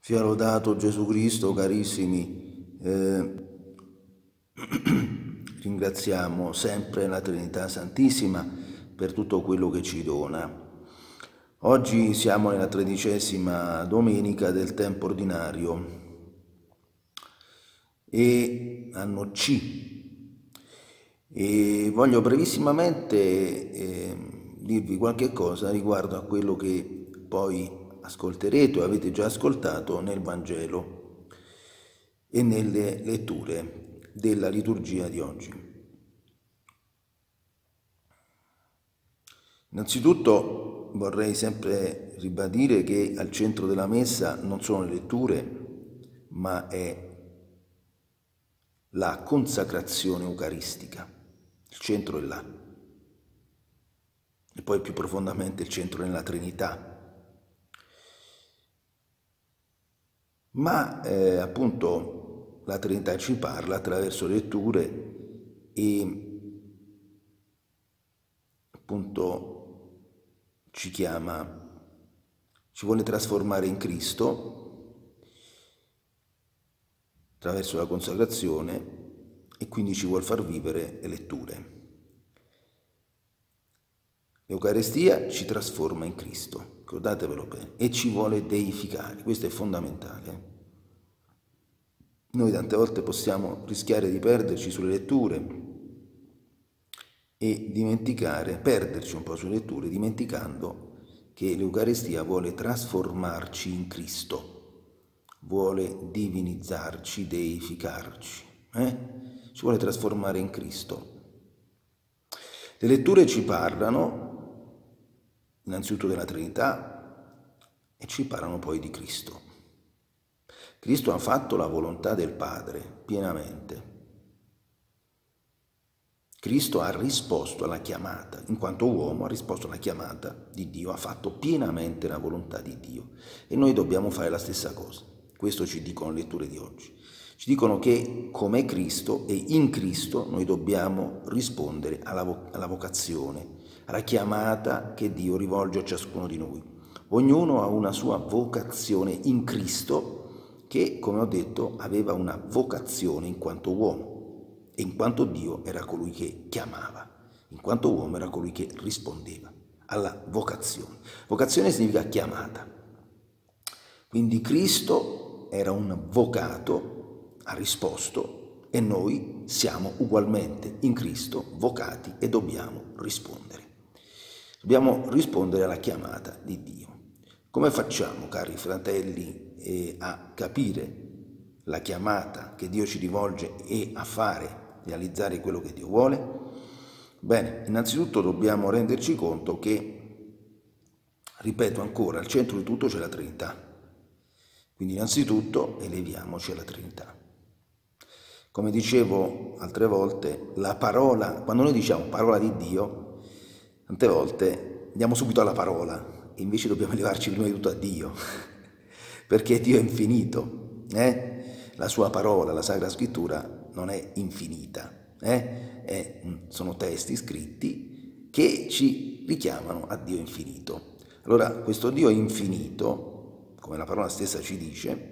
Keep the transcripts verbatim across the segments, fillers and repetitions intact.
Sia lodato Gesù Cristo, carissimi. Eh, ringraziamo sempre la Trinità Santissima per tutto quello che ci dona. Oggi siamo nella tredicesima domenica del tempo ordinario e anno C. E voglio brevissimamente eh, dirvi qualche cosa riguardo a quello che poi ascolterete o avete già ascoltato nel Vangelo e nelle letture della liturgia di oggi. Innanzitutto vorrei sempre ribadire che al centro della messa non sono le letture, ma è la consacrazione eucaristica. Il centro è là. E poi più profondamente il centro è nella Trinità. Ma eh, appunto la Trinità ci parla attraverso letture e appunto ci chiama, ci vuole trasformare in Cristo attraverso la consacrazione e quindi ci vuole far vivere le letture. L'Eucaristia ci trasforma in Cristo, ricordatevelo bene, e ci vuole deificare, questo è fondamentale. Noi tante volte possiamo rischiare di perderci sulle letture e dimenticare, perderci un po' sulle letture, dimenticando che l'Eucaristia vuole trasformarci in Cristo, vuole divinizzarci, deificarci, eh? ci vuole trasformare in Cristo. Le letture ci parlano innanzitutto della Trinità e ci parlano poi di Cristo. Cristo ha fatto la volontà del Padre pienamente. Cristo ha risposto alla chiamata, in quanto uomo ha risposto alla chiamata di Dio, ha fatto pienamente la volontà di Dio e noi dobbiamo fare la stessa cosa. Questo ci dicono le letture di oggi. Ci dicono che come Cristo e in Cristo noi dobbiamo rispondere alla, vo- alla vocazione, alla chiamata che Dio rivolge a ciascuno di noi. Ognuno ha una sua vocazione in Cristo che, come ho detto, aveva una vocazione in quanto uomo e in quanto Dio era colui che chiamava, in quanto uomo era colui che rispondeva alla vocazione. Vocazione significa chiamata. Quindi Cristo era un vocato, ha risposto e noi siamo ugualmente in Cristo vocati e dobbiamo rispondere. Dobbiamo rispondere alla chiamata di Dio. Come facciamo, cari fratelli, eh, a capire la chiamata che Dio ci rivolge e a fare, realizzare quello che Dio vuole? Bene, innanzitutto dobbiamo renderci conto che, ripeto ancora, al centro di tutto c'è la Trinità. Quindi innanzitutto eleviamoci alla Trinità. Come dicevo altre volte, la parola, quando noi diciamo parola di Dio, tante volte andiamo subito alla parola e invece dobbiamo elevarci prima di tutto a Dio, perché Dio è infinito, eh? La sua parola, la Sacra Scrittura, non è infinita, eh? è, sono testi scritti che ci richiamano a Dio infinito. Allora, questo Dio infinito, come la parola stessa ci dice,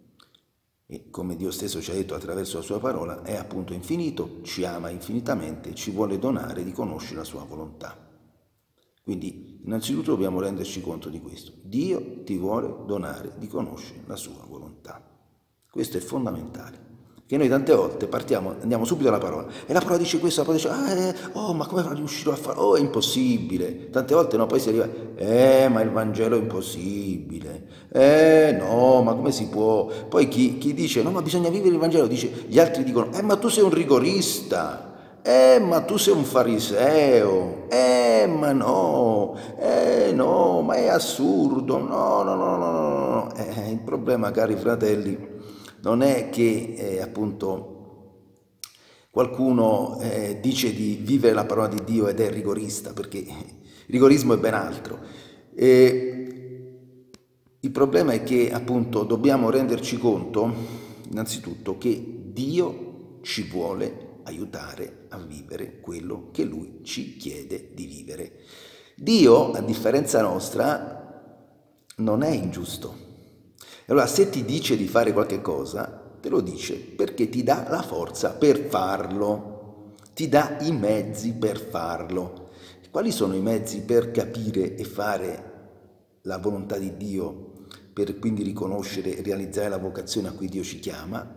e come Dio stesso ci ha detto attraverso la sua parola, è appunto infinito, ci ama infinitamente, ci vuole donare di conoscere la sua volontà. Quindi innanzitutto dobbiamo renderci conto di questo. Dio ti vuole donare di conoscere la sua volontà. Questo è fondamentale. Che noi tante volte partiamo, andiamo subito alla parola e la parola dice questo, la parola dice, ah, eh, oh, ma come riuscirò a fare? Oh, è impossibile. Tante volte no, poi si arriva, eh, ma il Vangelo è impossibile. Eh, no, ma come si può? Poi chi, chi dice, no, ma bisogna vivere il Vangelo, dice, gli altri dicono, eh, ma tu sei un rigorista. Eh, ma tu sei un fariseo, eh, ma no, eh, no, ma è assurdo, no, no, no, no, no, no. Eh, il problema, cari fratelli, non è che eh, appunto qualcuno eh, dice di vivere la parola di Dio ed è rigorista, perché il rigorismo è ben altro. E il problema è che appunto dobbiamo renderci conto, innanzitutto, che Dio ci vuole aiutare a vivere quello che Lui ci chiede di vivere. Dio, a differenza nostra, non è ingiusto. Allora, se ti dice di fare qualche cosa, te lo dice perché ti dà la forza per farlo, ti dà i mezzi per farlo. Quali sono i mezzi per capire e fare la volontà di Dio, per quindi riconoscere e realizzare la vocazione a cui Dio ci chiama?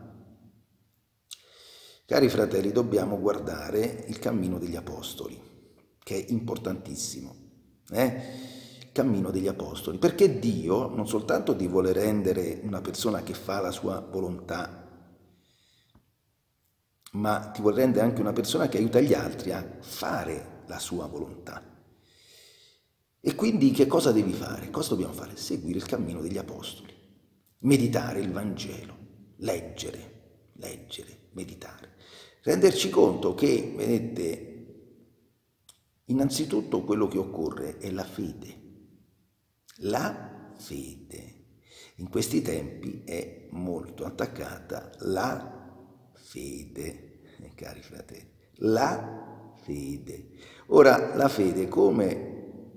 Cari fratelli, dobbiamo guardare il cammino degli apostoli, che è importantissimo, eh? Il cammino degli apostoli, perché Dio non soltanto ti vuole rendere una persona che fa la sua volontà, ma ti vuole rendere anche una persona che aiuta gli altri a fare la sua volontà. E quindi che cosa devi fare? Cosa dobbiamo fare? Seguire il cammino degli apostoli, meditare il Vangelo, leggere, leggere, meditare. Renderci conto che, vedete, innanzitutto quello che occorre è la fede. La fede. In questi tempi è molto attaccata la fede, eh, cari fratelli. La fede. Ora, la fede come,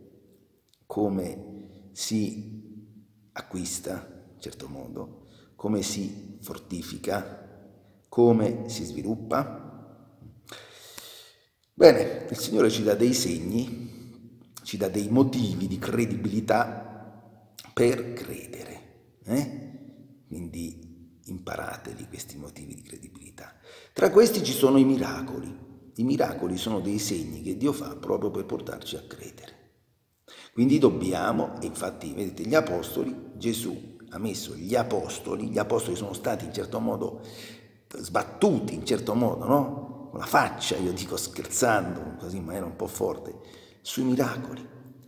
come si acquista, in certo modo, come si fortifica, come si sviluppa? Bene, il Signore ci dà dei segni, ci dà dei motivi di credibilità per credere. Eh? Quindi imparateli questi motivi di credibilità. Tra questi ci sono i miracoli. I miracoli sono dei segni che Dio fa proprio per portarci a credere. Quindi dobbiamo, e infatti vedete gli apostoli, Gesù ha messo gli apostoli, gli apostoli sono stati in certo modo sbattuti in certo modo, no? Con la faccia, io dico scherzando, così in maniera un po' forte, sui miracoli.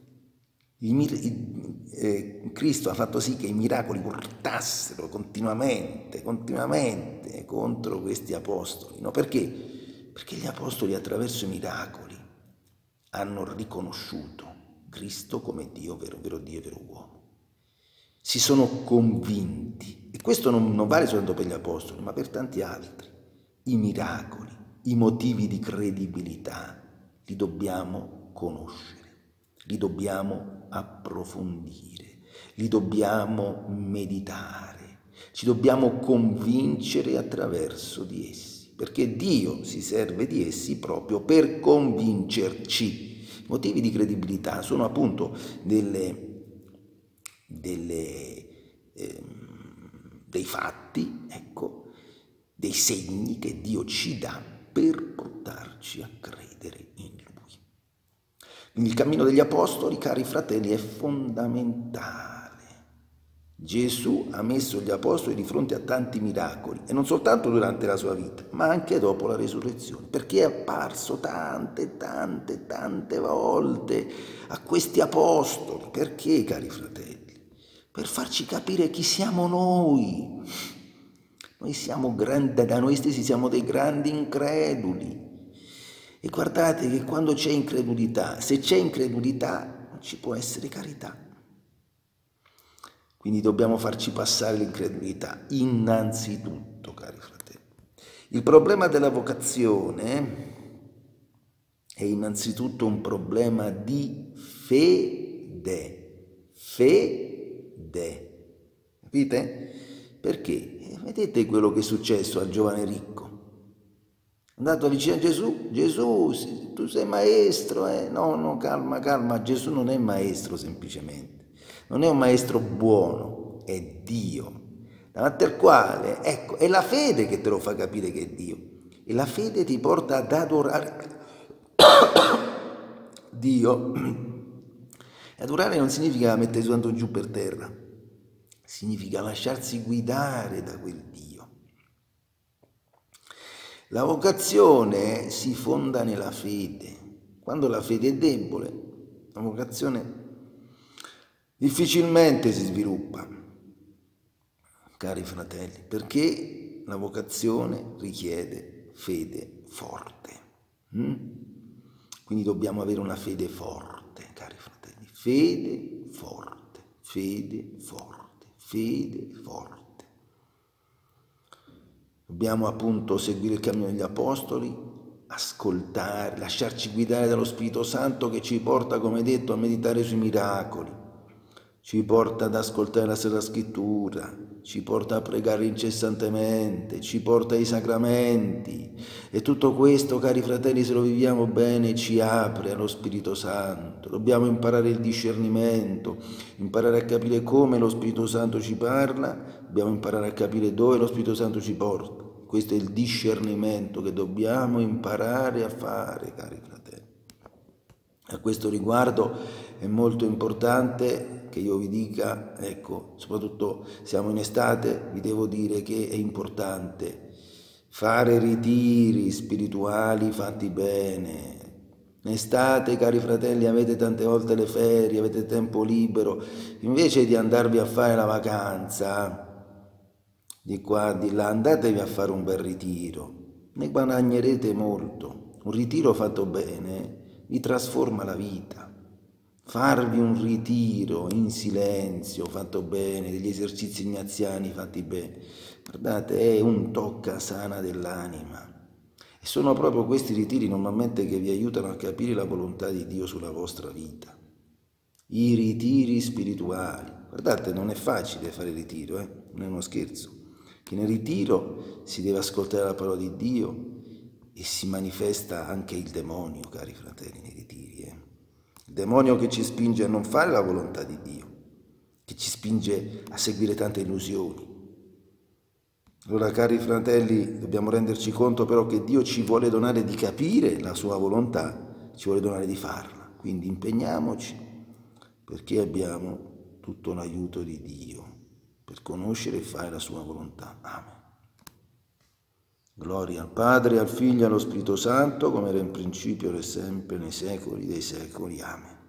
I mir- i, eh, Cristo ha fatto sì che i miracoli urtassero continuamente, continuamente contro questi apostoli, no? Perché? Perché gli apostoli attraverso i miracoli hanno riconosciuto Cristo come Dio, vero, vero Dio e vero uomo. Si sono convinti, e questo non, non vale soltanto per gli apostoli, ma per tanti altri. I miracoli, i motivi di credibilità, li dobbiamo conoscere, li dobbiamo approfondire, li dobbiamo meditare, ci dobbiamo convincere attraverso di essi, perché Dio si serve di essi proprio per convincerci. I motivi di credibilità sono appunto delle... Delle, eh, dei fatti, ecco, dei segni che Dio ci dà per portarci a credere in Lui. Quindi il cammino degli apostoli, cari fratelli, è fondamentale. Gesù ha messo gli apostoli di fronte a tanti miracoli, e non soltanto durante la sua vita, ma anche dopo la resurrezione, perché è apparso tante, tante, tante volte a questi apostoli. Perché, cari fratelli? Per farci capire chi siamo noi. Noi siamo grandi, da noi stessi siamo dei grandi increduli. E guardate che quando c'è incredulità, se c'è incredulità, non ci può essere carità. Quindi dobbiamo farci passare l'incredulità, innanzitutto, cari fratelli. Il problema della vocazione è innanzitutto un problema di fede. Fede. Capite? Perché? Vedete quello che è successo al giovane ricco. È andato vicino a Gesù, Gesù, tu sei maestro, eh? No, no, calma, calma, Gesù non è maestro semplicemente, non è un maestro buono, è Dio, davanti al quale, ecco, è la fede che te lo fa capire che è Dio, e la fede ti porta ad adorare Dio. E adorare non significa mettere soltanto giù per terra, significa lasciarsi guidare da quel Dio. La vocazione si fonda nella fede. Quando la fede è debole, la vocazione difficilmente si sviluppa, cari fratelli, perché la vocazione richiede fede forte. Mm? Quindi dobbiamo avere una fede forte, cari fratelli, fede forte, fede forte, fede forte. Dobbiamo appunto seguire il cammino degli apostoli, ascoltare, lasciarci guidare dallo Spirito Santo che ci porta, come detto, a meditare sui miracoli, ci porta ad ascoltare la Sacra Scrittura, ci porta a pregare incessantemente, ci porta ai sacramenti. E tutto questo, cari fratelli, se lo viviamo bene, ci apre allo Spirito Santo. Dobbiamo imparare il discernimento, imparare a capire come lo Spirito Santo ci parla, dobbiamo imparare a capire dove lo Spirito Santo ci porta. Questo è il discernimento che dobbiamo imparare a fare, cari fratelli. A questo riguardo è molto importante che io vi dica, ecco, soprattutto siamo in estate, vi devo dire che è importante fare ritiri spirituali fatti bene. In estate, cari fratelli, avete tante volte le ferie, avete tempo libero, invece di andarvi a fare la vacanza, di qua, di là, andatevi a fare un bel ritiro, ne guadagnerete molto. Un ritiro fatto bene vi trasforma la vita. Farvi un ritiro in silenzio, fatto bene, degli esercizi ignaziani fatti bene, guardate, è un tocca sana dell'anima. E sono proprio questi ritiri normalmente che vi aiutano a capire la volontà di Dio sulla vostra vita. I ritiri spirituali. Guardate, non è facile fare ritiro, eh? Non è uno scherzo. Che nel ritiro si deve ascoltare la parola di Dio e si manifesta anche il demonio, cari fratelli, nei ritiri. Eh? Il demonio che ci spinge a non fare la volontà di Dio, che ci spinge a seguire tante illusioni. Allora, cari fratelli, dobbiamo renderci conto però che Dio ci vuole donare di capire la sua volontà, ci vuole donare di farla. Quindi impegniamoci perché abbiamo tutto l'aiuto di Dio per conoscere e fare la sua volontà. Amen. Gloria al Padre, al Figlio e allo Spirito Santo, come era in principio, ora e sempre, nei secoli dei secoli. Amen.